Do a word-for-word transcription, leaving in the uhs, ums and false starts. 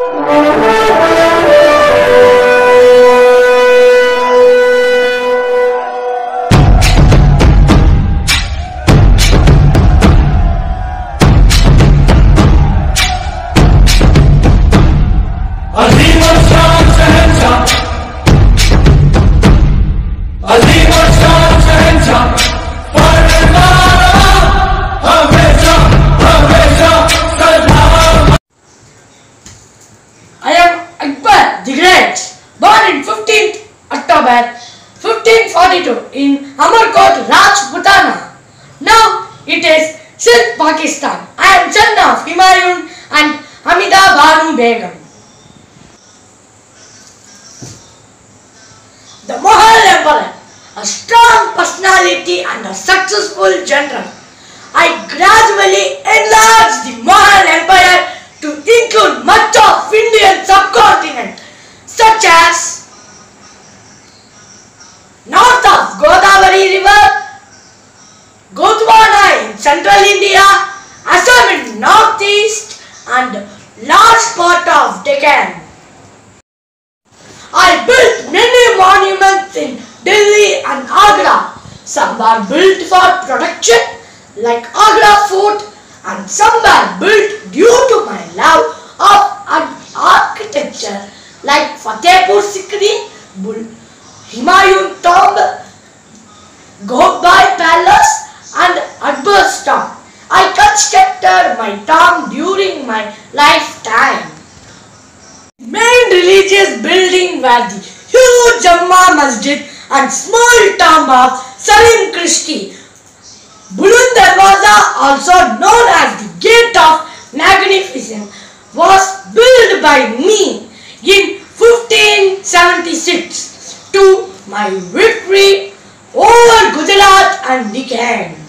Akbar the Great, born in fifteenth October fifteen forty-two in Amarkot, Rajputana. Now it is Sindh, Pakistan. I am son of Humayun and Hamida Banu Begum. The Mughal Emperor, a strong personality and a successful general. I gradually enlarged the Mughal Empire to include much of Indian subcontinent, such as north of Godavari River, Gondwana in central India, Assam in northeast, and large part of Deccan. I built many monuments in Delhi and Agra. Some were built for protection, like Agra Fort, and some were built due to my love of architecture, like Fatehpur Sikri, Humayun Tomb, Gobbai Palace, and Akbar's Tomb. I constructed my tomb during my lifetime. Main religious building were the huge Jumma Masjid and small tomb of Salim Christi. Bulund Darwaza, also known as the Gate of Magnificence, was built by me in fifteen seventy-six to my victory over Gujarat and Deccan.